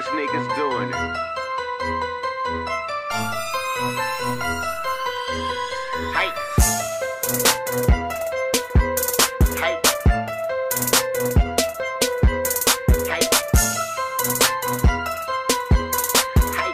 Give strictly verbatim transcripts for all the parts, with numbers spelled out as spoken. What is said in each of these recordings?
niggas doing it. Hey. Hey. Hey. Hey.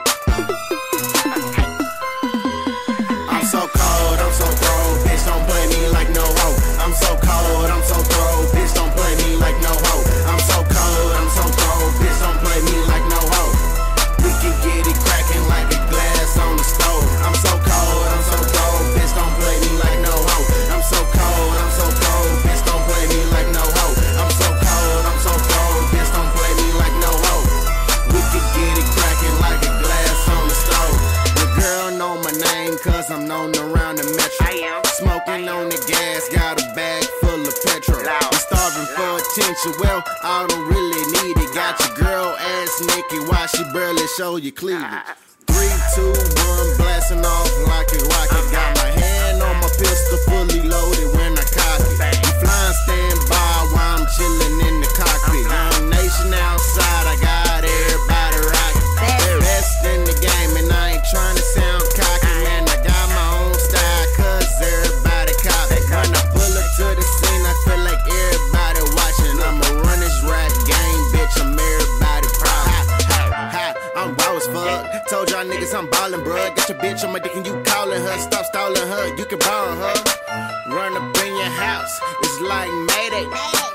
I'm so cold, I'm so throw, bitch don't play me like no hoe. I'm so cold, I'm so throw, bitch don't play me like no hoe. I'm so cold, I'm so throw, bitch don't play me like no hoe. We can get it cracking like a glass on the stove. I'm so cold, I'm so throw, bitch don't play me like no hoe. I'm so cold, I'm so throw, bitch don't play me like no hoe. I'm so cold, I'm so throw, bitch don't play me like no hoe. We can get it cracking like a glass on the stove. The girl know my name cause I'm known around the metro. I am Smoking on the gas, got a bag full of petrol. Loud. I'm starving for attention, well, I don't really need it. Got your girl ass naked while she barely show you cleavage. Three, two, one, blasting off like a rocket. Got my hand on my pistol, fully loaded when I cock it. You flying standby while I'm chilling in the cockpit. Young nation outside, I got everybody rocking. Best in the game, and I ain't trying to sound cocky, man. I got my own style, cause everybody copy. When I pull up to the scene, I feel like everybody watching. I'ma run this rap game, bitch, I'm everybody proud. Ha, ha, I'm raw as fuck. Told y'all niggas I'm ballin', bruh. Got your bitch on my dick and you callin' her. Stop stalling her, you can borrow her. Run up in your house, it's like Mayday.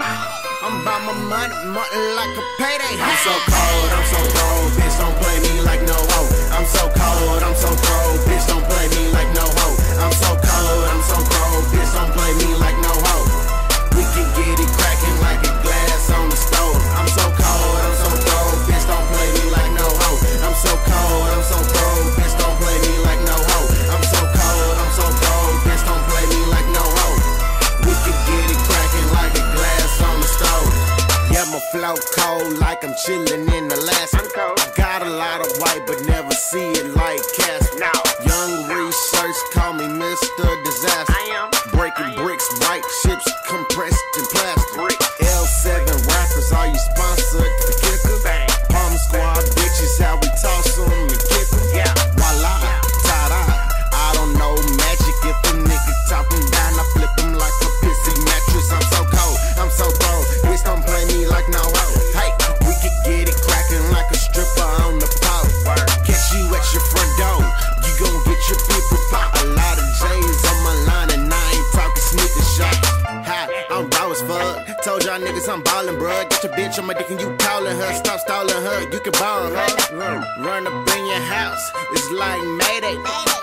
I'm about my money, money like a payday. I'm so cold, I'm so throw, bitch don't play me like no hoe. I'm so cold, I'm so throw, bitch don't play me like no hoe. I'm so cold, I'm so throw, bitch don't play me like no hoe. We can get it cracking like a glass on the stove. I'm so cold, I'm so throw, bitch don't play me like no hoe. I'm so cold, I'm so throw, bitch don't play me like no hoe. I'm so cold, I'm so throw, bitch don't play me like no hoe. We can get it cracking like a glass on the stove. Yeah, my flow cold like I'm chillin' in Alaska. I'm cold. Got a lot of white but never see it like Casper. No. Young research call me Mister Disaster. I am Breaking I am. bricks, white chips compressed in plastic. Brick. L seven rappers, are you sponsored? The kicker. Bang. Palm Squad bitches, how we toss 'em and kick 'em. Yeah. Voila, ta-da. I don't know magic. If a nigga talking down, I flip him like a pissy mattress. I'm so cold, I'm so cold. Bitch don't play me like no hoe. Hey, we could get it cracking like a stripper on the pole. Catch you at your front door, you gon' get your people pop. A lot of J's on my line and I ain't talking sneaker shots. Hi, I'm raw as fuck. Told y'all niggas I'm ballin', bruh. Got your bitch on my dick and you callin' her. Stop stalling her, you can borrow her. Run up in your house, it's like Mayday.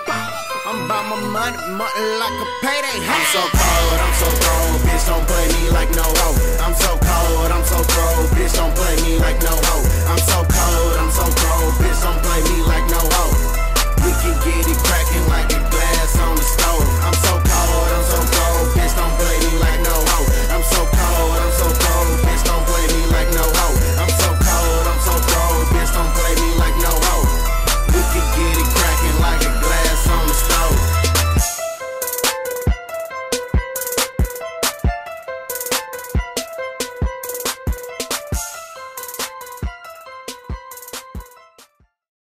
I'm about my money, money like a payday. I'm so cold, I'm so throw, bitch don't play me like no hoe. I'm so cold, I'm so throw, bitch don't play me like no hoe. I'm so cold, I'm so throw, bitch don't play me like no hoe. We can get it crazy.